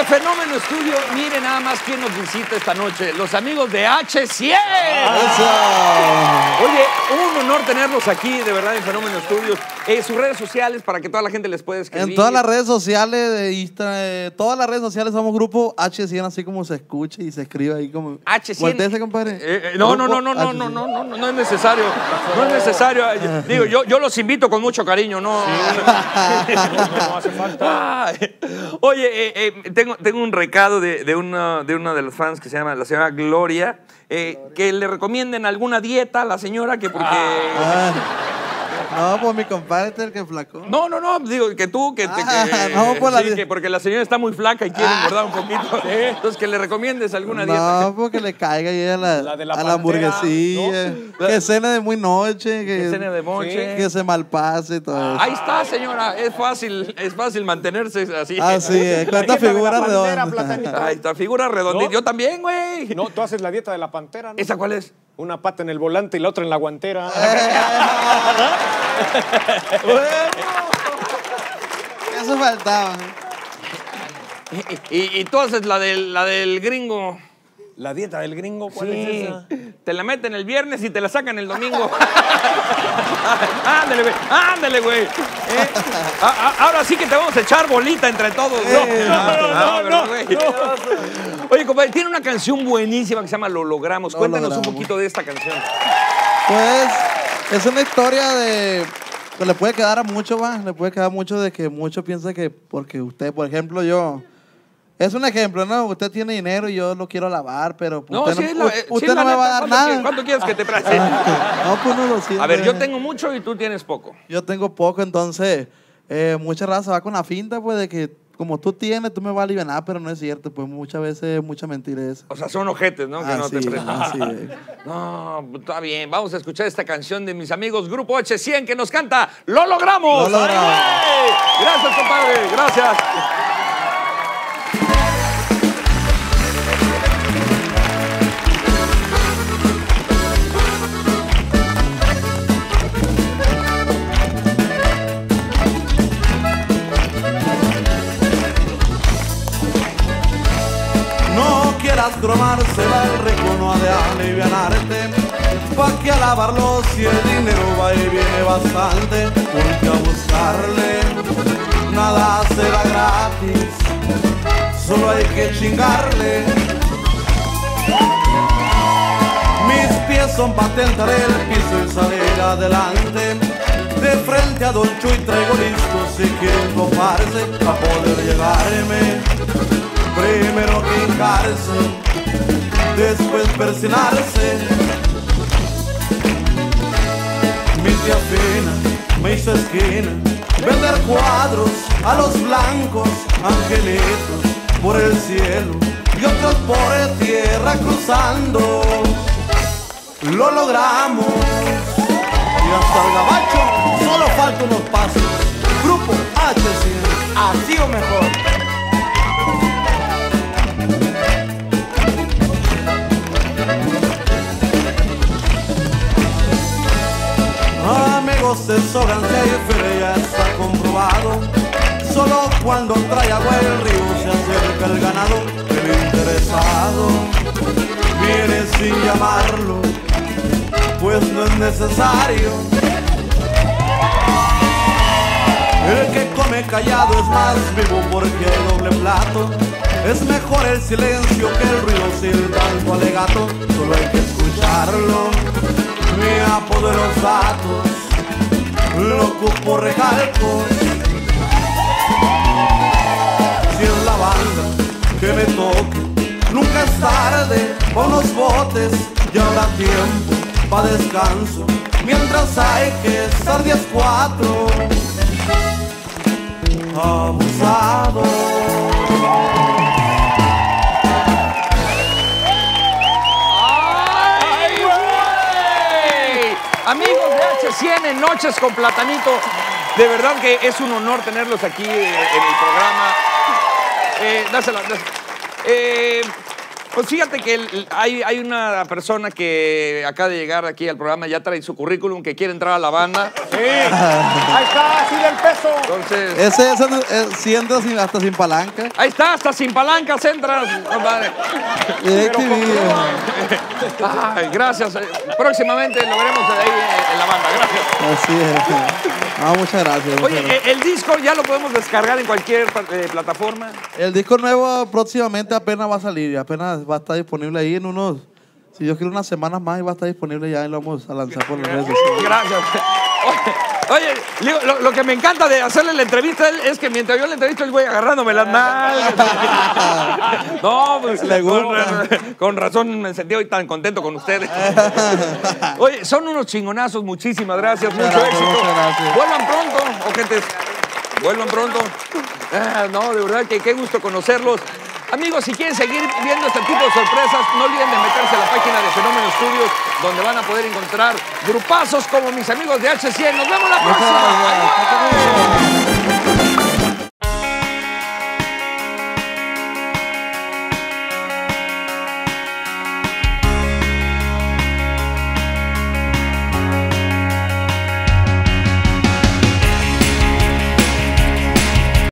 Fenómeno Estudio, miren nada más quién nos visita esta noche. Los amigos de H100. Oye, un honor tenerlos aquí, de verdad, en Fenómeno Estudios. Sus redes sociales para que toda la gente les pueda escribir. En todas las redes sociales de Instagram, todas las redes sociales somos grupo H100, así como se escucha y se escribe ahí como. H100. Voltéese, compadre. No es necesario. No es necesario. Digo, yo los invito con mucho cariño, ¿no? Sí. No hace falta. Oye, tengo un recado de una de los fans que se llama la señora Gloria, que le recomienden alguna dieta a la señora que porque... No, pues mi compadre es el que flacó. No, digo que tú, no, pues sí, que porque la señora está muy flaca y quiere engordar un poquito. Entonces, que le recomiendes alguna dieta. No, porque le caiga ahí a la hamburguesilla, ¿no? Que cene de muy noche, que cene de noche, que se malpase y todo eso. Ahí está, señora, es fácil mantenerse así. Así es, con esta figura redonda. Ahí está, figura redonda. ¿No? Yo también, güey. No, tú haces la dieta de la pantera, ¿no? ¿Esa cuál es? Una pata en el volante y la otra en la guantera. Eso faltaba. Y tú haces la del gringo. ¿La dieta del gringo? ¿Cuál es esa? Te la meten el viernes y te la sacan el domingo. Ándale, güey. Ahora sí que te vamos a echar bolita entre todos. No. Oye, compadre, tiene una canción buenísima que se llama Lo Logramos. Cuéntanos un poquito de esta canción. Pues es una historia de... Pues le puede quedar a mucho, le puede quedar mucho de que muchos piensan que porque usted, por ejemplo, yo... Es un ejemplo, ¿no? Usted tiene dinero y yo lo quiero lavar, pero usted no me va a dar nada. ¿Cuánto quieres que te preste? No, pues no lo siento. A ver, yo tengo mucho y tú tienes poco. Yo tengo poco, entonces mucha raza va con la finta, pues, de que como tú tienes, tú me vas a aliviar, pero no es cierto, pues muchas veces mucha mentira eso. O sea, son ojetes, ¿no? Que no te prestan. Así es. No, está bien. Vamos a escuchar esta canción de mis amigos Grupo H100 que nos canta Lo Logramos. Lo Logramos. Gracias, compadre. Gracias. Cromársela el recono ha de alivianarte, pa' que a lavarlo si el dinero va y viene bastante, porque a buscarle nada será gratis, solo hay que chingarle. Mis pies son pa' tentar el piso y salir adelante, de frente a Don Chuy traigo listo si quieren toparse, pa' poder llegarme. Primero que hincarse, después persinarse. Mi tía fina me hizo esquina, vender cuadros a los blancos, angelitos por el cielo y otros por tierra cruzando. Lo logramos y hasta el gabacho solo faltan unos pasos. Grupo H100, así o mejor. Amigos de sobran que hay feria, ya está comprobado. Solo cuando trae agua el río se acerca el ganado. El interesado viene sin llamarlo, pues no es necesario. El que come callado es más vivo porque hay doble plato. Es mejor el silencio que el ruido sin tanto alegato. Solo hay que escucharlo. Me apodo de los datos, loco por recalcos. Si es la banda que me toque, nunca es tarde pa' unos botes. Ya habrá tiempo pa' descanso, mientras hay que estar 10-4. Abusado. Amigos de H100 en Noches con Platanito, de verdad que es un honor tenerlos aquí en el programa. Dásela. Pues fíjate que hay una persona que acaba de llegar aquí al programa, ya trae su currículum, que quiere entrar a la banda. Sí. Ahí está, así del peso. Entonces, Ese sí entra hasta sin palanca. ahí está, hasta sin palancas entras, compadre. Ay, gracias. Próximamente lo veremos ahí en la banda. Gracias. Así es. No, muchas gracias. Oye, el disco ya lo podemos descargar en cualquier plataforma. El disco nuevo próximamente apenas va a salir. Apenas va a estar disponible ahí en unos... Si Dios quiere, unas semanas más y va a estar disponible ya y lo vamos a lanzar por las redes sociales. Gracias. Oye, lo que me encanta de hacerle la entrevista es que mientras yo la entrevista el güey agarrándome las nalgas. No, pues Le gusta. con razón me sentí hoy tan contento con ustedes. Oye, son unos chingonazos, muchísimas gracias, mucho Gracias, éxito. muchas gracias. Vuelvan pronto, ojetes. Vuelvan pronto. No, de verdad que qué gusto conocerlos. Amigos, si quieren seguir viendo este tipo de sorpresas, no olviden de meterse a la página de Fenómeno Studios, donde van a poder encontrar grupazos como mis amigos de H100. ¡Nos vemos la próxima! Gracias.